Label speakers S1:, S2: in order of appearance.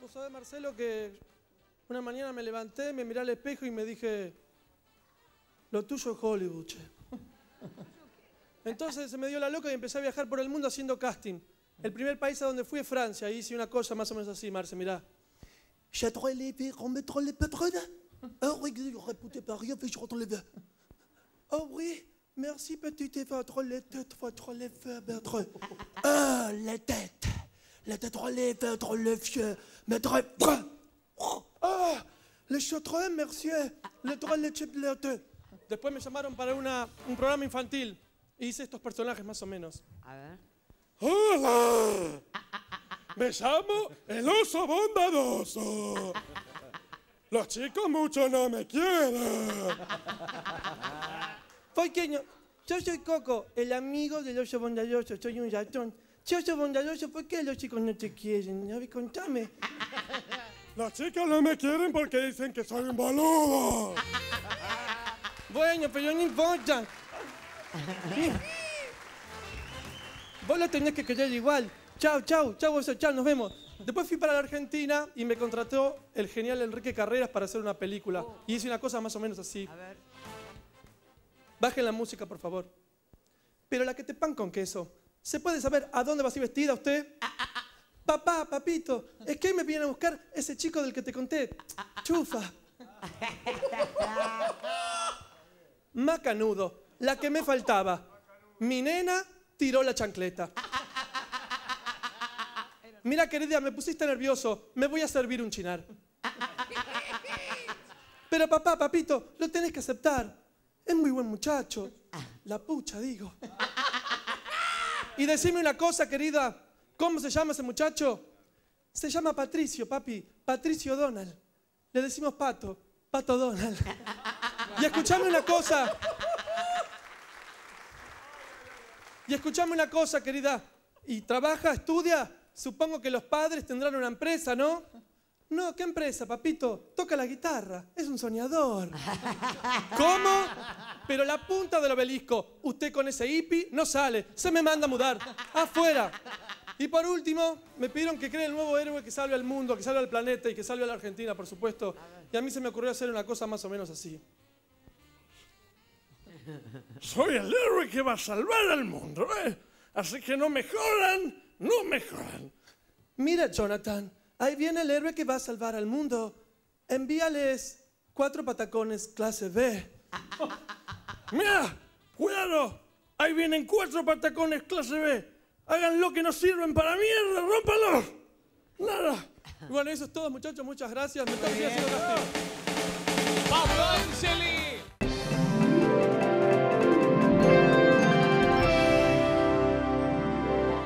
S1: Vos sabés, Marcelo, que una mañana me levanté, me miré al espejo y me dije, lo tuyo es Hollywood, che. Entonces se me dio la loca y empecé a viajar por el mundo haciendo casting. El primer país a donde fui es Francia, y hice una cosa más o menos así, Marce, mirá. J'adore les verres, remettre les pétroles. Oh oui, répétez par rien, je rentre les verres. Oh oui, merci petite votre les têtes, votre les verres. Ah, les têtes. La tête relève, votre le vieux, mettre. Ah, le château, monsieur. Le droit, le chip, le tête. Después me llamaron para un programa infantil. Y hice estos personajes más o menos.
S2: A ver.
S1: ¡Hola! Me llamo el oso bondadoso. Los chicos mucho no me quieren. Pequeño, yo soy Coco, el amigo del oso bondadoso. Soy un ratón. Si oso bondadoso, ¿por qué los chicos no te quieren? A ver, contame. Las chicas no me quieren porque dicen que soy un boludo. Bueno, pero no importa. Vos lo tenés que querer igual. Chau, chau, chau, oso, chau, nos vemos. Después fui para la Argentina y me contrató el genial Enrique Carreras para hacer una película. Y hice una cosa más o menos así.
S2: A ver.
S1: Bajen la música, por favor. Pero la que te pan con queso. ¿Se puede saber a dónde vas a ir vestida usted? Papá, papito, es que hoy me viene a buscar ese chico del que te conté. Chufa. Macanudo, la que me faltaba. Mi nena tiró la chancleta. Mira, querida, me pusiste nervioso. Me voy a servir un chinar. Pero papá, papito, lo tenés que aceptar. Es muy buen muchacho. La pucha, digo. Y decime una cosa, querida. ¿Cómo se llama ese muchacho? Se llama Patricio, papi. Patricio Donald. Le decimos Pato. Pato Donald. Y escuchame una cosa. Querida. ¿Y trabaja, estudia? Supongo que los padres tendrán una empresa, ¿no? No, ¿qué empresa, papito? Toca la guitarra. Es un soñador. ¿Cómo? Pero la punta del obelisco. Usted con ese hippie no sale. Se me manda a mudar. Afuera. Y por último, me pidieron que cree el nuevo héroe que salve al mundo, que salve al planeta y que salve a la Argentina, por supuesto. Y a mí se me ocurrió hacer una cosa más o menos así. Soy el héroe que va a salvar al mundo, ¿eh? Así que no me jodan, no me jodan. Mira, Jonathan, ahí viene el héroe que va a salvar al mundo. Envíales 4 patacones clase B. Mira, cuidado, ahí vienen 4 patacones clase B. Háganlo que no sirven para mierda, rómpalos. Nada. Bueno, eso es todo, muchachos, muchas gracias. Me toca ir haciendo casting.
S3: Pablo Angeli.